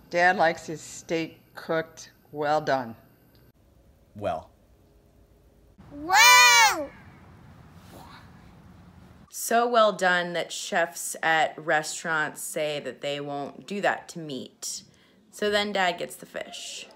Dad likes his steak cooked well done. Well. Wow! So well done that chefs at restaurants say that they won't do that to meat. So then Dad gets the fish.